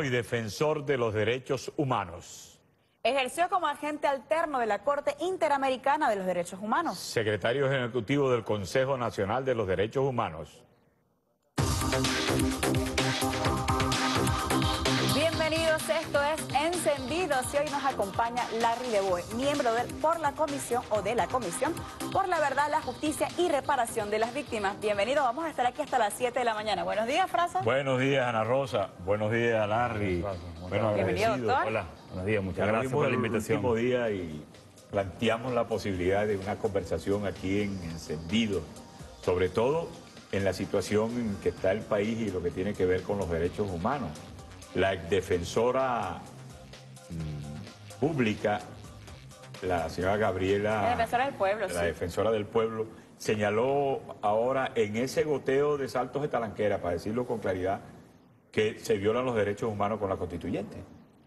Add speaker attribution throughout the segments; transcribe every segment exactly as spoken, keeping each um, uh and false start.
Speaker 1: y defensor de los derechos humanos.
Speaker 2: Ejerció como agente alterno de la Corte Interamericana de los Derechos Humanos.
Speaker 1: Secretario Ejecutivo del Consejo Nacional de los Derechos Humanos.
Speaker 2: Bienvenidos, esto es Encendidos y hoy nos acompaña Larry DeBoe, miembro del, por la comisión o de la Comisión por la Verdad, la Justicia y Reparación de las Víctimas. Bienvenido, vamos a estar aquí hasta las siete de la mañana. Buenos días, Frasa.
Speaker 1: Buenos días, Ana Rosa. Buenos días, Larry. Bueno,
Speaker 2: bienvenido, doctor.
Speaker 3: Hola, buenos días, muchas
Speaker 1: Ya
Speaker 3: gracias por la
Speaker 1: el
Speaker 3: invitación.
Speaker 1: último día y planteamos la posibilidad de una conversación aquí en Encendidos, sobre todo en la situación en que está el país y lo que tiene que ver con los derechos humanos. La defensora mmm, pública, la señora Gabriela...
Speaker 2: La defensora del pueblo,
Speaker 1: La
Speaker 2: sí.
Speaker 1: defensora del pueblo, señaló ahora en ese goteo de saltos de talanquera, para decirlo con claridad, que se violan los derechos humanos con la constituyente.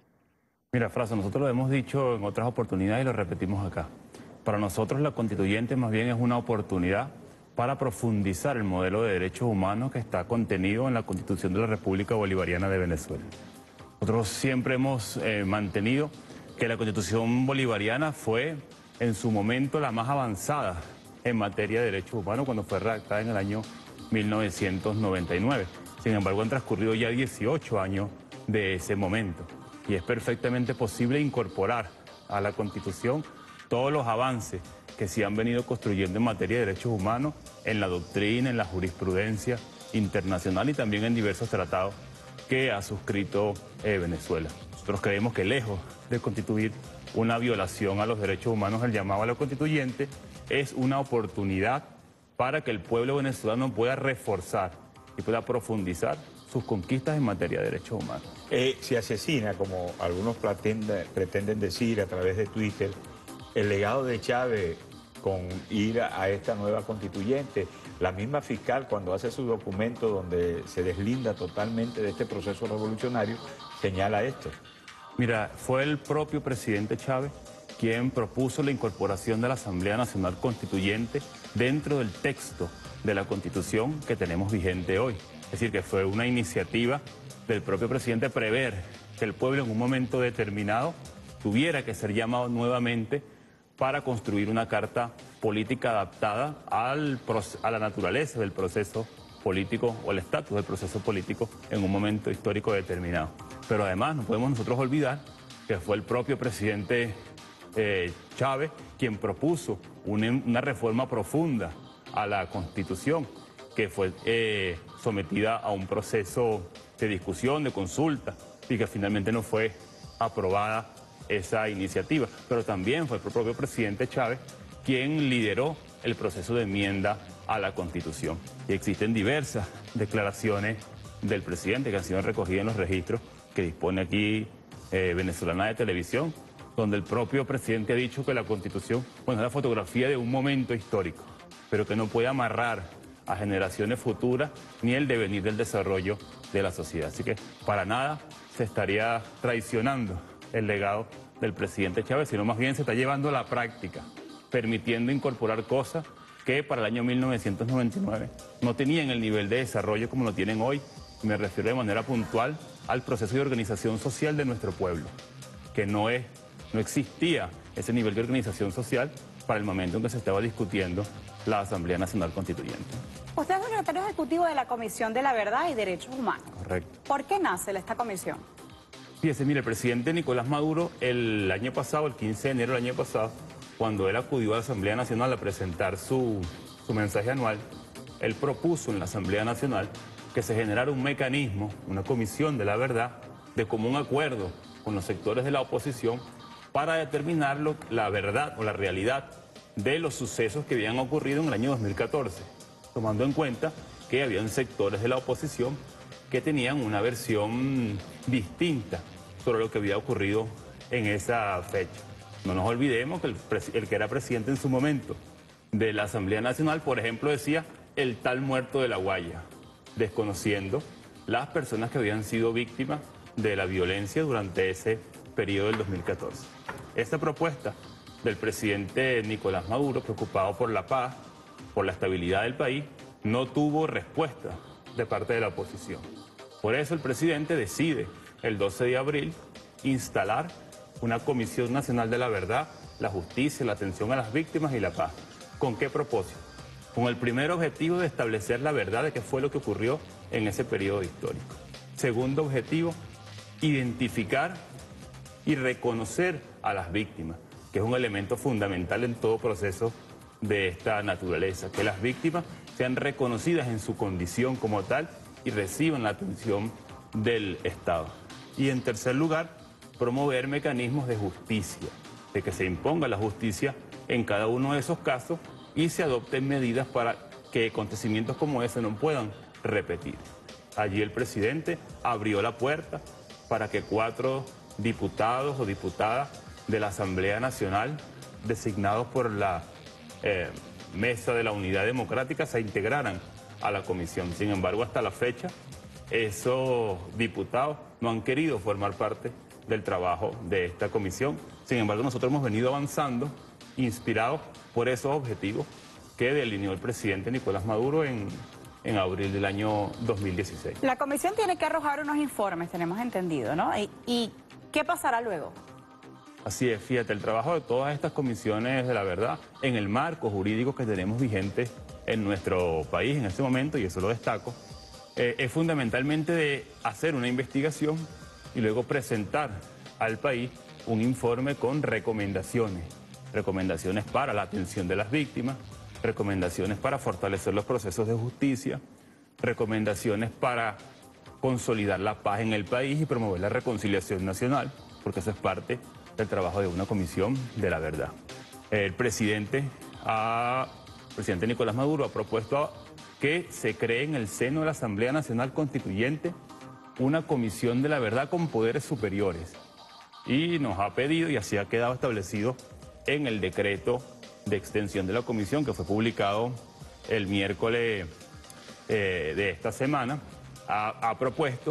Speaker 3: Mira, Frasa, nosotros lo hemos dicho en otras oportunidades y lo repetimos acá. Para nosotros la constituyente más bien es una oportunidad para profundizar el modelo de derechos humanos que está contenido en la Constitución de la República Bolivariana de Venezuela. Nosotros siempre hemos eh, mantenido que la Constitución bolivariana fue en su momento la más avanzada en materia de derechos humanos cuando fue redactada en el año mil novecientos noventa y nueve. Sin embargo, han transcurrido ya dieciocho años de ese momento y es perfectamente posible incorporar a la Constitución todos los avances que se han venido construyendo en materia de derechos humanos, en la doctrina, en la jurisprudencia internacional y también en diversos tratados que ha suscrito eh, Venezuela. Nosotros creemos que lejos de constituir una violación a los derechos humanos, el llamado a la constituyente es una oportunidad para que el pueblo venezolano pueda reforzar y pueda profundizar sus conquistas en materia de derechos humanos.
Speaker 1: Eh, se asesina, como algunos pretende, pretenden decir a través de Twitter, el legado de Chávez con ir a, a esta nueva constituyente. La misma fiscal, cuando hace su documento donde se deslinda totalmente de este proceso revolucionario, señala esto.
Speaker 3: Mira, fue el propio presidente Chávez quien propuso la incorporación de la Asamblea Nacional Constituyente dentro del texto de la Constitución que tenemos vigente hoy. Es decir, que fue una iniciativa del propio presidente prever que el pueblo en un momento determinado tuviera que ser llamado nuevamente para construir una carta política adaptada al, a la naturaleza del proceso político o el estatus del proceso político en un momento histórico determinado. Pero además no podemos nosotros olvidar que fue el propio presidente eh, Chávez quien propuso una, una reforma profunda a la Constitución que fue eh, sometida a un proceso de discusión, de consulta y que finalmente no fue aprobada esa iniciativa, pero también fue el propio presidente Chávez quien lideró el proceso de enmienda a la Constitución. Y existen diversas declaraciones del presidente que han sido recogidas en los registros que dispone aquí eh, Venezolana de Televisión, donde el propio presidente ha dicho que la Constitución, bueno, es la fotografía de un momento histórico, pero que no puede amarrar a generaciones futuras ni el devenir del desarrollo de la sociedad. Así que para nada se estaría traicionando el legado del presidente Chávez, sino más bien se está llevando a la práctica, permitiendo incorporar cosas que para el año mil novecientos noventa y nueve no tenían el nivel de desarrollo como lo tienen hoy. Me refiero de manera puntual al proceso de organización social de nuestro pueblo, que no, es, no existía ese nivel de organización social para el momento en que se estaba discutiendo la Asamblea Nacional Constituyente.
Speaker 2: Usted es secretario ejecutivo de la Comisión de la Verdad y Derechos Humanos.
Speaker 3: Correcto.
Speaker 2: ¿Por qué nace esta comisión?
Speaker 3: Fíjese, mire, el presidente Nicolás Maduro el año pasado, el quince de enero del año pasado, cuando él acudió a la Asamblea Nacional a presentar su, su mensaje anual, él propuso en la Asamblea Nacional que se generara un mecanismo, una comisión de la verdad, de común acuerdo con los sectores de la oposición para determinar lo, la verdad o la realidad de los sucesos que habían ocurrido en el año dos mil catorce, tomando en cuenta que habían sectores de la oposición que tenían una versión distinta sobre lo que había ocurrido en esa fecha. No nos olvidemos que el, el que era presidente en su momento de la Asamblea Nacional, por ejemplo, decía el tal muerto de La Guaya, desconociendo las personas que habían sido víctimas de la violencia durante ese periodo del dos mil catorce. Esta propuesta del presidente Nicolás Maduro, preocupado por la paz, por la estabilidad del país, no tuvo respuesta de parte de la oposición. Por eso el presidente decide el doce de abril, instalar una Comisión Nacional de la Verdad, la Justicia, la Atención a las Víctimas y la Paz. ¿Con qué propósito? Con el primer objetivo de establecer la verdad de qué fue lo que ocurrió en ese periodo histórico. Segundo objetivo, identificar y reconocer a las víctimas, que es un elemento fundamental en todo proceso de esta naturaleza, que las víctimas sean reconocidas en su condición como tal y reciban la atención del Estado. Y en tercer lugar, promover mecanismos de justicia, de que se imponga la justicia en cada uno de esos casos y se adopten medidas para que acontecimientos como ese no puedan repetir. Allí el presidente abrió la puerta para que cuatro diputados o diputadas de la Asamblea Nacional, designados por la eh, Mesa de la Unidad Democrática, se integraran a la comisión. Sin embargo, hasta la fecha, esos diputados no han querido formar parte del trabajo de esta comisión. Sin embargo, nosotros hemos venido avanzando, inspirados por esos objetivos que delineó el presidente Nicolás Maduro en, en abril del año dos mil dieciséis.
Speaker 2: La comisión tiene que arrojar unos informes, tenemos entendido, ¿no? ¿Y, y qué pasará luego?
Speaker 3: Así es, fíjate, el trabajo de todas estas comisiones de la verdad en el marco jurídico que tenemos vigente en nuestro país en este momento, y eso lo destaco, eh, es fundamentalmente de hacer una investigación y luego presentar al país un informe con recomendaciones, recomendaciones para la atención de las víctimas, recomendaciones para fortalecer los procesos de justicia, recomendaciones para consolidar la paz en el país y promover la reconciliación nacional, porque eso es parte del trabajo de una comisión de la verdad. El presidente, ha, el presidente Nicolás Maduro ha propuesto que se cree en el seno de la Asamblea Nacional Constituyente una comisión de la verdad con poderes superiores. Y nos ha pedido, y así ha quedado establecido en el decreto de extensión de la comisión que fue publicado el miércoles eh, de esta semana, ha, ha propuesto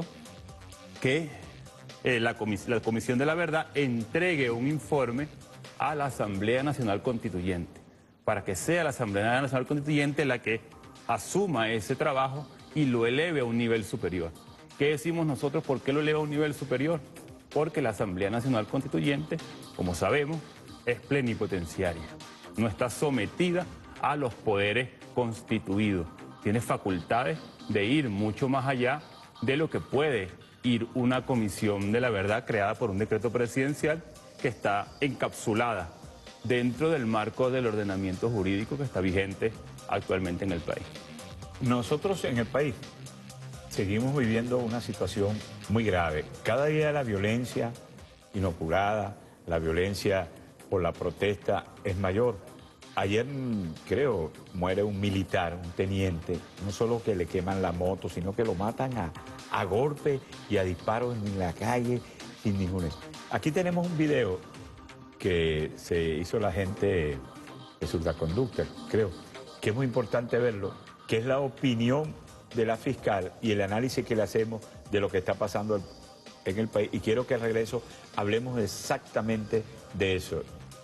Speaker 3: que eh, la, comis la Comisión de la Verdad entregue un informe a la Asamblea Nacional Constituyente, para que sea la Asamblea Nacional Constituyente la que asuma ese trabajo y lo eleve a un nivel superior. ¿Qué decimos nosotros? ¿Por qué lo eleva a un nivel superior? Porque la Asamblea Nacional Constituyente, como sabemos, es plenipotenciaria. No está sometida a los poderes constituidos. Tiene facultades de ir mucho más allá de lo que puede ir una comisión de la verdad creada por un decreto presidencial que está encapsulada dentro del marco del ordenamiento jurídico que está vigente actualmente en el país.
Speaker 1: Nosotros en el país seguimos viviendo una situación muy grave. Cada día la violencia inoculada, la violencia por la protesta es mayor. Ayer, creo, muere un militar, un teniente, no solo que le queman la moto, sino que lo matan a, a golpes y a disparos en la calle sin ningún... Aquí tenemos un video que se hizo la gente de Surdaconducta, creo, que es muy importante verlo, que es la opinión de la fiscal y el análisis que le hacemos de lo que está pasando en el país. Y quiero que al regreso hablemos exactamente de eso.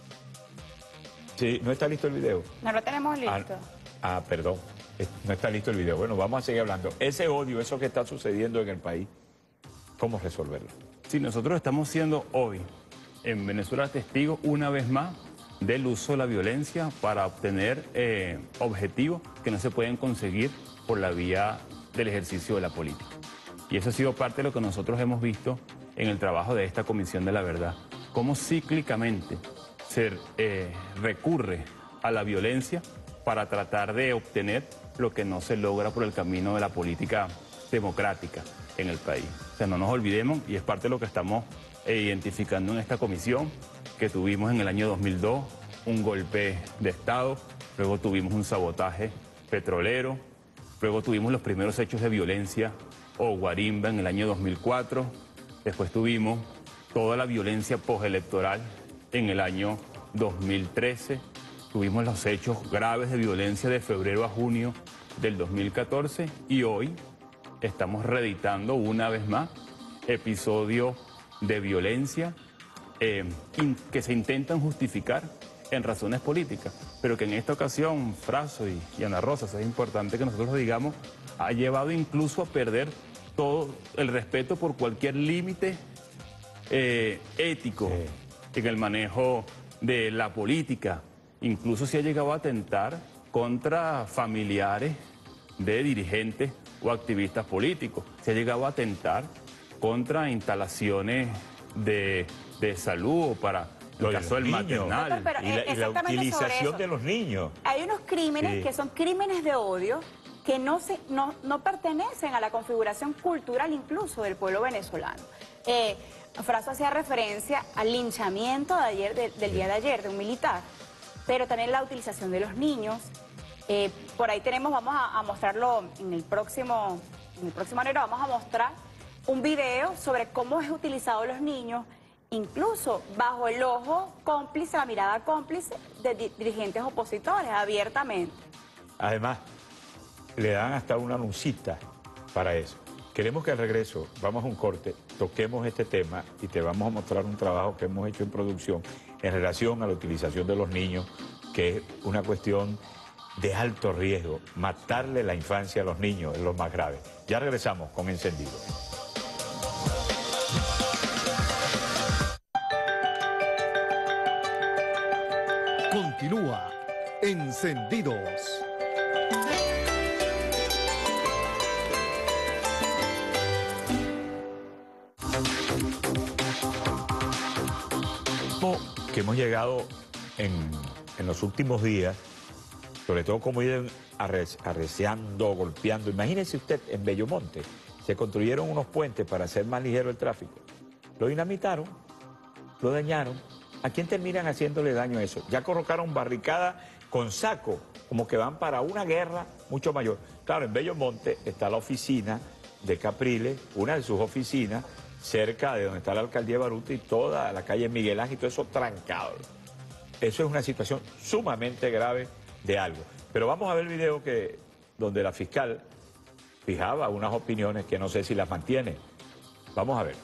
Speaker 1: Sí, ¿no está listo el video?
Speaker 2: No lo tenemos listo.
Speaker 1: Ah, ah, perdón, no está listo el video. Bueno, vamos a seguir hablando. Ese odio, eso que está sucediendo en el país, ¿cómo resolverlo?
Speaker 3: Sí, nosotros estamos siendo hoy en Venezuela testigos una vez más del uso de la violencia para obtener eh, objetivos que no se pueden conseguir por la vía del ejercicio de la política. Y eso ha sido parte de lo que nosotros hemos visto en el trabajo de esta Comisión de la Verdad, cómo cíclicamente se eh, recurre a la violencia para tratar de obtener lo que no se logra por el camino de la política democrática en el país. O sea, no nos olvidemos, y es parte de lo que estamos eh, identificando en esta comisión, que tuvimos en el año dos mil dos un golpe de Estado, luego tuvimos un sabotaje petrolero, luego tuvimos los primeros hechos de violencia o guarimba en el año dos mil cuatro, después tuvimos toda la violencia postelectoral en el año dos mil trece, tuvimos los hechos graves de violencia de febrero a junio del dos mil catorce y hoy estamos reeditando una vez más episodios de violencia eh, que se intentan justificar en razones políticas, pero que en esta ocasión, Fraso y, y Ana Rosas, es importante que nosotros lo digamos, ha llevado incluso a perder todo el respeto por cualquier límite eh, ético sí. en el manejo de la política. Incluso se ha llegado a atentar contra familiares de dirigentes o activistas políticos. Se ha llegado a atentar contra instalaciones de, de salud o para el
Speaker 1: Lo
Speaker 3: caso del maternal.
Speaker 2: Doctor, pero,
Speaker 1: y la, y la utilización de los niños.
Speaker 2: Hay unos crímenes sí. que son crímenes de odio que no, se, no, no pertenecen a la configuración cultural incluso del pueblo venezolano. Eh, Fraso hacía referencia al linchamiento de ayer, de, del día de ayer de un militar, pero también la utilización de los niños. Eh, por ahí tenemos, vamos a, a mostrarlo en el próximo, en el próximo enero, vamos a mostrar un video sobre cómo es utilizado los niños, incluso bajo el ojo cómplice, la mirada cómplice de di dirigentes opositores, abiertamente.
Speaker 1: Además, le dan hasta una anuncita para eso. Queremos que al regreso, vamos a un corte, toquemos este tema y te vamos a mostrar un trabajo que hemos hecho en producción en relación a la utilización de los niños, que es una cuestión de alto riesgo. Matarle la infancia a los niños es lo más grave. Ya regresamos con Encendido.
Speaker 4: Continúa Encendidos.
Speaker 1: Que hemos llegado en, en los últimos días, sobre todo como iban arre, arreciando, golpeando. Imagínese usted, en Bellomonte se construyeron unos puentes para hacer más ligero el tráfico. Lo dinamitaron, lo dañaron. ¿A quién terminan haciéndole daño a eso? Ya colocaron barricadas con saco, como que van para una guerra mucho mayor. Claro, en Bellomonte está la oficina de Capriles, una de sus oficinas, cerca de donde está la alcaldía de Baruta y toda la calle Miguel Ángel y todo eso trancado. Eso es una situación sumamente grave de algo. Pero vamos a ver el video que, donde la fiscal fijaba unas opiniones que no sé si las mantiene. Vamos a ver.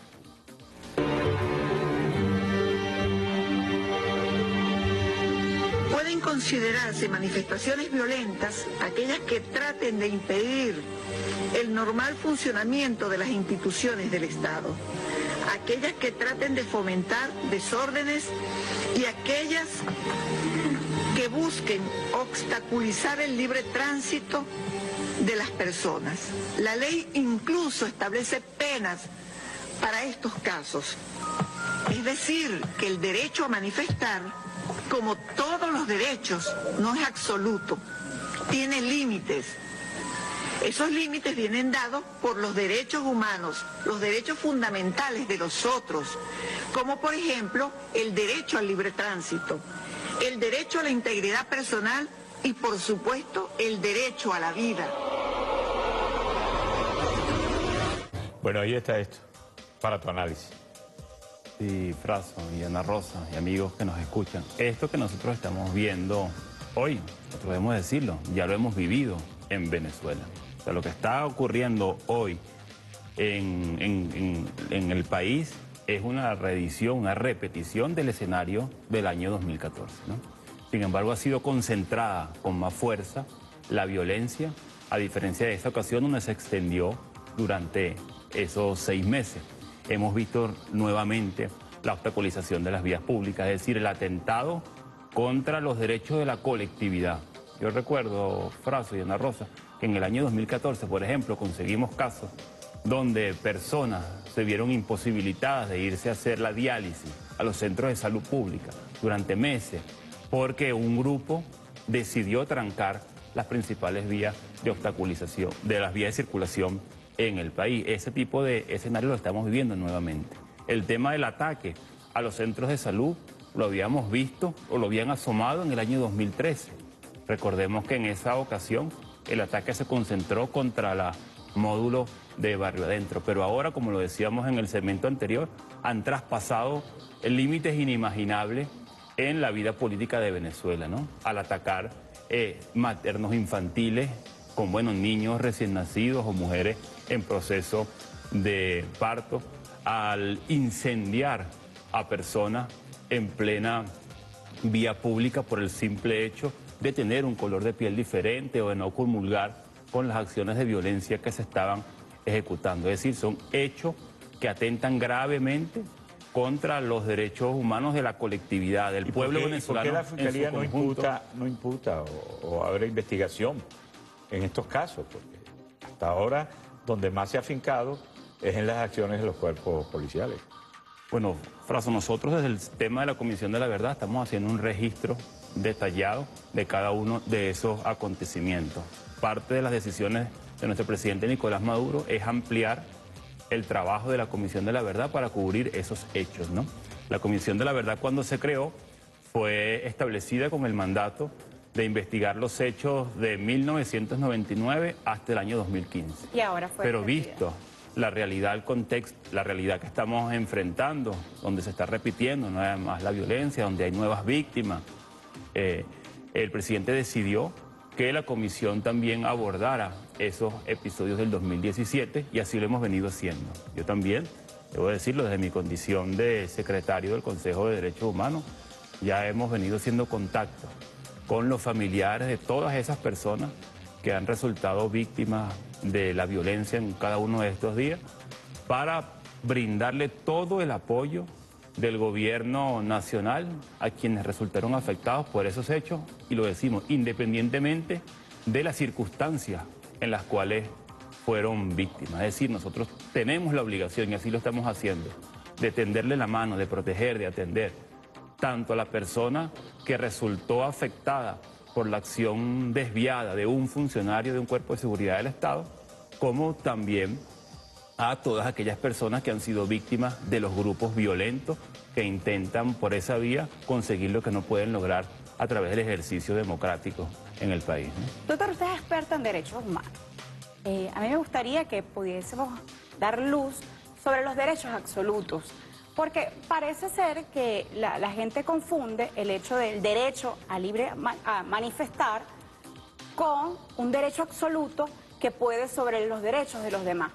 Speaker 5: Pueden considerarse manifestaciones violentas aquellas que traten de impedir el normal funcionamiento de las instituciones del Estado, aquellas que traten de fomentar desórdenes y aquellas que busquen obstaculizar el libre tránsito de las personas. La ley incluso establece penas para estos casos. Es decir, que el derecho a manifestar, como todos los derechos, no es absoluto, tiene límites. Esos límites vienen dados por los derechos humanos, los derechos fundamentales de los otros, como por ejemplo el derecho al libre tránsito, el derecho a la integridad personal y por supuesto el derecho a la vida.
Speaker 1: Bueno, ahí está esto, para tu análisis.
Speaker 3: Sí, Fraso y Ana Rosa y amigos que nos escuchan, esto que nosotros estamos viendo hoy, podemos decirlo, ya lo hemos vivido en Venezuela. O sea, lo que está ocurriendo hoy en, en, en, en el país es una reedición, una repetición del escenario del año dos mil catorce, ¿no? Sin embargo, ha sido concentrada con más fuerza la violencia, a diferencia de esta ocasión donde se extendió durante esos seis meses. Hemos visto nuevamente la obstaculización de las vías públicas, es decir, el atentado contra los derechos de la colectividad. Yo recuerdo, Fraso y Ana Rosa, que en el año dos mil catorce, por ejemplo, conseguimos casos donde personas se vieron imposibilitadas de irse a hacer la diálisis a los centros de salud pública durante meses, porque un grupo decidió trancar las principales vías de obstaculización, de las vías de circulación en el país. Ese tipo de escenario lo estamos viviendo nuevamente. El tema del ataque a los centros de salud lo habíamos visto o lo habían asomado en el año dos mil trece. Recordemos que en esa ocasión el ataque se concentró contra la módulo de Barrio Adentro, pero ahora, como lo decíamos en el segmento anterior, han traspasado límites inimaginables en la vida política de Venezuela, ¿no? Al atacar eh, maternos infantiles con buenos niños recién nacidos o mujeres en proceso de parto, al incendiar a personas en plena vía pública por el simple hecho de tener un color de piel diferente o de no comulgar con las acciones de violencia que se estaban ejecutando. Es decir, son hechos que atentan gravemente contra los derechos humanos de la colectividad, del pueblo venezolano.
Speaker 1: ¿Por qué la Fiscalía no imputa, no imputa o, o abre investigación en estos casos? Porque hasta ahora donde más se ha afincado es en las acciones de los cuerpos policiales.
Speaker 3: Bueno, Fraso, nosotros desde el tema de la Comisión de la Verdad estamos haciendo un registro detallado de cada uno de esos acontecimientos. Parte de las decisiones de nuestro presidente Nicolás Maduro es ampliar el trabajo de la Comisión de la Verdad para cubrir esos hechos, ¿no? La Comisión de la Verdad, cuando se creó, fue establecida con el mandato de investigar los hechos de mil novecientos noventa y nueve hasta el año dos mil quince.
Speaker 2: Y ahora fue
Speaker 3: Pero visto la realidad, el contexto, la realidad que estamos enfrentando, donde se está repitiendo nada más la violencia, donde hay nuevas víctimas, eh, el presidente decidió que la comisión también abordara esos episodios del dos mil diecisiete y así lo hemos venido haciendo. Yo también, debo decirlo, desde mi condición de secretario del Consejo de Derechos Humanos, ya hemos venido haciendo contacto con los familiares de todas esas personas que han resultado víctimas de la violencia en cada uno de estos días para brindarle todo el apoyo del gobierno nacional a quienes resultaron afectados por esos hechos, y lo decimos independientemente de las circunstancias en las cuales fueron víctimas. Es decir, nosotros tenemos la obligación, y así lo estamos haciendo, de tenderle la mano, de proteger, de atender tanto a la persona que resultó afectada por la acción desviada de un funcionario de un cuerpo de seguridad del Estado, como también a todas aquellas personas que han sido víctimas de los grupos violentos que intentan por esa vía conseguir lo que no pueden lograr a través del ejercicio democrático en el país, ¿no?
Speaker 2: Doctor, usted es experto en derechos humanos. Eh, a mí me gustaría que pudiésemos dar luz sobre los derechos absolutos, porque parece ser que la, la gente confunde el hecho del derecho a libre ma a manifestar con un derecho absoluto que puede sobre los derechos de los demás.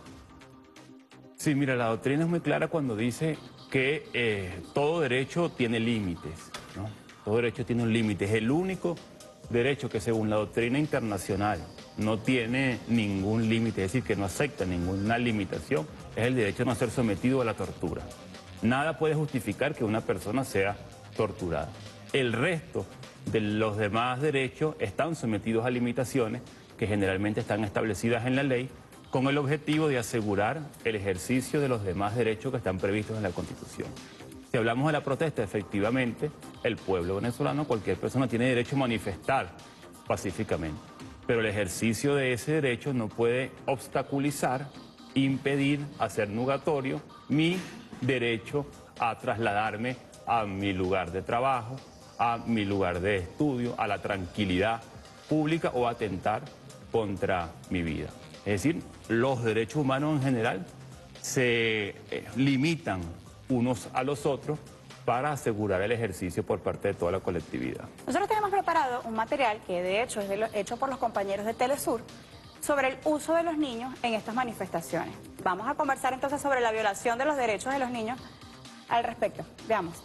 Speaker 3: Sí, mira, la doctrina es muy clara cuando dice que eh, todo derecho tiene límites, ¿no? Todo derecho tiene un límite. Es el único derecho que, según la doctrina internacional, no tiene ningún límite, es decir, que no acepta ninguna limitación, es el derecho a no ser sometido a la tortura. Nada puede justificar que una persona sea torturada. El resto de los demás derechos están sometidos a limitaciones que generalmente están establecidas en la ley, con el objetivo de asegurar el ejercicio de los demás derechos que están previstos en la Constitución. Si hablamos de la protesta, efectivamente, el pueblo venezolano, cualquier persona tiene derecho a manifestar pacíficamente, pero el ejercicio de ese derecho no puede obstaculizar, impedir, hacer nugatorio mi derecho a trasladarme a mi lugar de trabajo, a mi lugar de estudio, a la tranquilidad pública o atentar contra mi vida. Es decir, los derechos humanos en general se eh, limitan unos a los otros para asegurar el ejercicio por parte de toda la colectividad.
Speaker 2: Nosotros tenemos preparado un material que de hecho es de lo, hecho por los compañeros de Telesur sobre el uso de los niños en estas manifestaciones. Vamos a conversar entonces sobre la violación de los derechos de los niños al respecto. Veamos.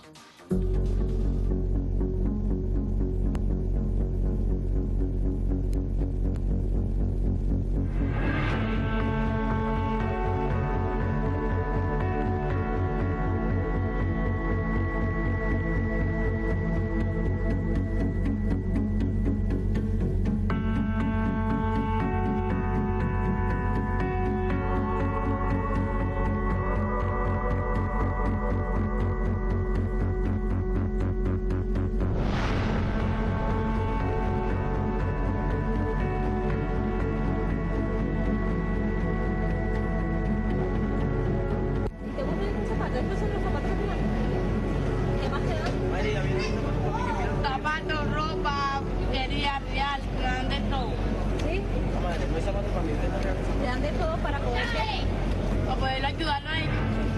Speaker 6: Zapatos, ropa, quería real, me dan de todo. ¿Sí? Me dan de todo para poder, para poder ayudarlo a ellos.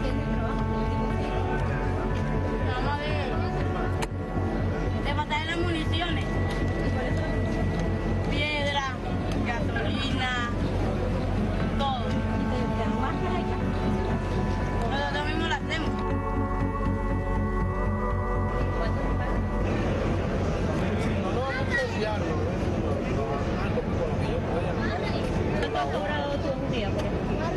Speaker 6: Nada más de, de matar las municiones. Piedra, gasolina, todo. Nosotros mismos lo hacemos. ¿Cuánto has cobrado tú un día, por ejemplo?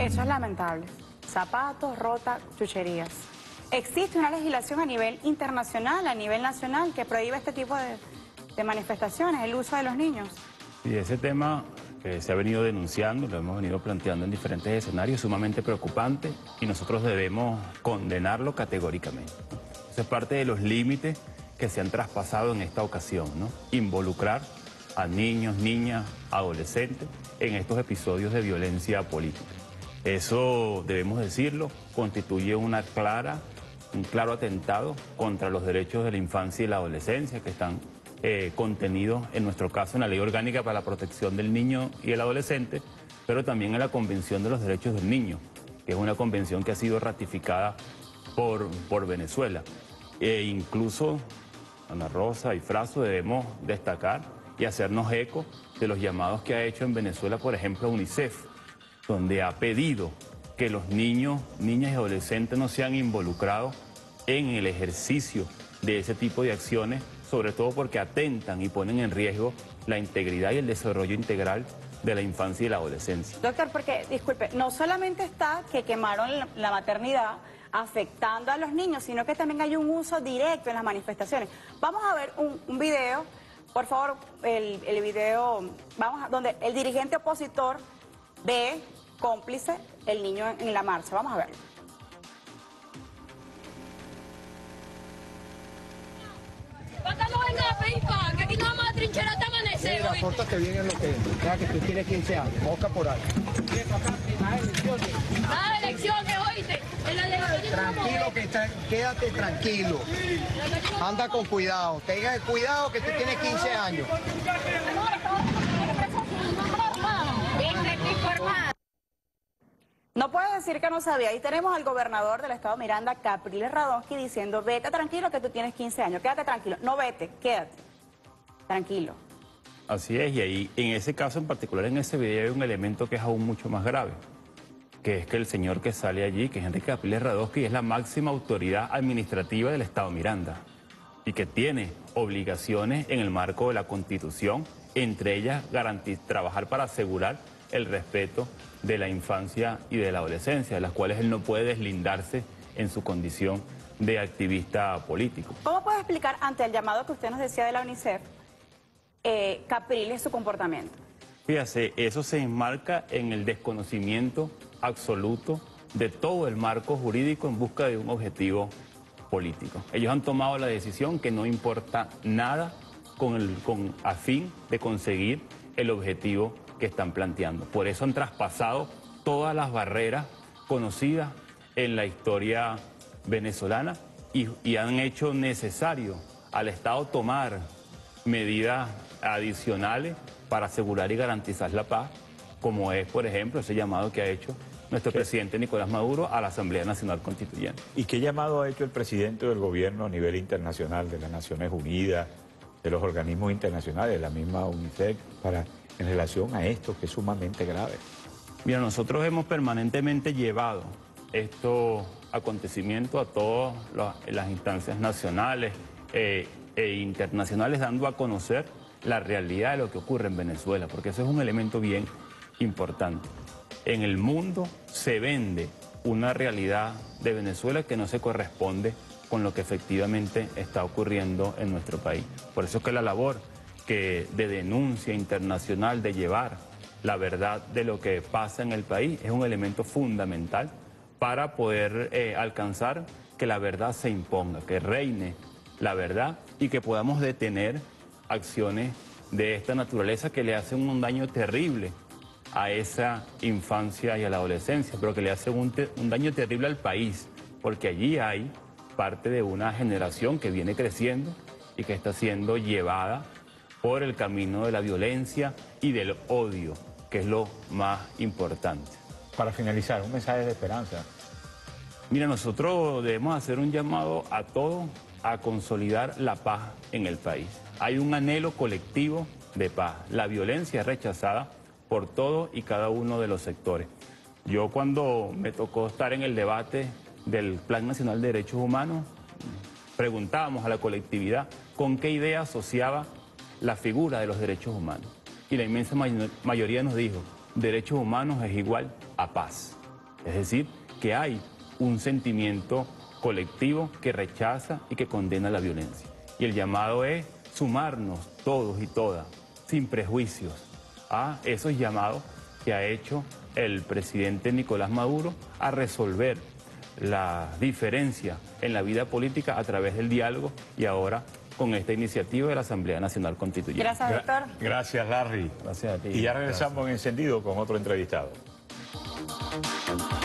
Speaker 2: Eso es lamentable. Zapatos, rota, chucherías. ¿Existe una legislación a nivel internacional, a nivel nacional, que prohíbe este tipo de, de manifestaciones, el uso de los niños?
Speaker 3: Y ese tema que se ha venido denunciando, lo hemos venido planteando en diferentes escenarios, sumamente preocupante, y nosotros debemos condenarlo categóricamente. Eso es parte de los límites que se han traspasado en esta ocasión, ¿no? Involucrar a niños, niñas, adolescentes en estos episodios de violencia política. Eso, debemos decirlo, constituye una clara, un claro atentado contra los derechos de la infancia y la adolescencia que están eh, contenidos, en nuestro caso, en la Ley Orgánica para la Protección del Niño y el Adolescente, pero también en la Convención de los Derechos del Niño, que es una convención que ha sido ratificada por, por Venezuela. E incluso, Ana Rosa y Fraso, debemos destacar y hacernos eco de los llamados que ha hecho en Venezuela, por ejemplo, UNICEF, donde ha pedido que los niños, niñas y adolescentes no sean involucrados en el ejercicio de ese tipo de acciones, sobre todo porque atentan y ponen en riesgo la integridad y el desarrollo integral de la infancia y la adolescencia.
Speaker 2: Doctor, porque, disculpe, no solamente está que quemaron la, la maternidad afectando a los niños, sino que también hay un uso directo en las manifestaciones. Vamos a ver un, un video, por favor, el, el video, vamos a, donde el dirigente opositor ve cómplice el niño en, en la marcha. Vamos a verlo.
Speaker 6: Papá, no venga a pedir pan, que aquí no vamos a trinchera hasta amanecer.
Speaker 7: Mira, pórtate bien en lo que es. Mira que tú tienes quince años. Boca por ahí.
Speaker 6: Nada de elecciones, oíste. En la elección
Speaker 7: Tranquilo, que está, quédate tranquilo. Anda con cuidado. Tenga cuidado que tú tienes quince años.
Speaker 2: No puede decir que no sabía. Ahí tenemos al gobernador del estado Miranda, Capriles Radonsky, diciendo, vete tranquilo que tú tienes quince años, quédate tranquilo. No vete, quédate. Tranquilo.
Speaker 3: Así es, y ahí, en ese caso en particular, en ese video hay un elemento que es aún mucho más grave, que es que el señor que sale allí, que es Enrique Capriles Radonsky, es la máxima autoridad administrativa del estado Miranda y que tiene obligaciones en el marco de la Constitución, entre ellas garantiz- trabajar para asegurar el respeto de la infancia y de la adolescencia, de las cuales él no puede deslindarse en su condición de activista político.
Speaker 2: ¿Cómo puede explicar ante el llamado que usted nos decía de la UNICEF, eh, Capriles, su comportamiento?
Speaker 3: Fíjese, eso se enmarca en el desconocimiento absoluto de todo el marco jurídico en busca de un objetivo político. Ellos han tomado la decisión que no importa nada con el, con, a fin de conseguir el objetivo que están planteando. Por eso han traspasado todas las barreras conocidas en la historia venezolana y, y han hecho necesario al Estado tomar medidas adicionales para asegurar y garantizar la paz, como es, por ejemplo, ese llamado que ha hecho nuestro
Speaker 1: ¿Qué?
Speaker 3: presidente Nicolás Maduro a la Asamblea Nacional Constituyente.
Speaker 1: ¿Y qué llamado ha hecho el presidente del gobierno a nivel internacional, de las Naciones Unidas, de los organismos internacionales, de la misma UNICEF, para, en relación a esto que es sumamente grave?
Speaker 3: Mira, nosotros hemos permanentemente llevado estos acontecimientos a todas las, las instancias nacionales eh, e internacionales, dando a conocer la realidad de lo que ocurre en Venezuela, porque eso es un elemento bien importante. En el mundo se vende una realidad de Venezuela que no se corresponde con lo que efectivamente está ocurriendo en nuestro país. Por eso es que la labor que de denuncia internacional, de llevar la verdad de lo que pasa en el país, es un elemento fundamental para poder eh, alcanzar que la verdad se imponga, que reine la verdad y que podamos detener acciones de esta naturaleza que le hacen un daño terrible a esa infancia y a la adolescencia, pero que le hacen un, te un daño terrible al país, porque allí hay parte de una generación que viene creciendo y que está siendo llevada por el camino de la violencia y del odio, que es lo más importante.
Speaker 1: Para finalizar, un mensaje de esperanza.
Speaker 3: Mira, nosotros debemos hacer un llamado a todos a consolidar la paz en el país. Hay un anhelo colectivo de paz. La violencia es rechazada por todos y cada uno de los sectores. Yo cuando me tocó estar en el debate del Plan Nacional de Derechos Humanos, preguntábamos a la colectividad con qué idea asociaba la figura de los derechos humanos. Y la inmensa mayoría nos dijo, derechos humanos es igual a paz. Es decir, que hay un sentimiento colectivo que rechaza y que condena la violencia. Y el llamado es sumarnos todos y todas, sin prejuicios, a esos llamados que ha hecho el presidente Nicolás Maduro a resolver la diferencia en la vida política a través del diálogo y ahora con esta iniciativa de la Asamblea Nacional Constituyente.
Speaker 2: Gracias, Víctor.
Speaker 1: Gracias, Larry.
Speaker 3: Gracias a ti.
Speaker 1: Y ya regresamos en Encendido con otro entrevistado.